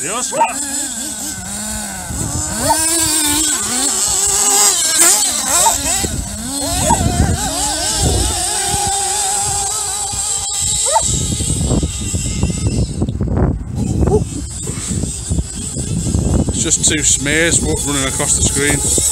Adios, Scott. It's just two smears running across the screen.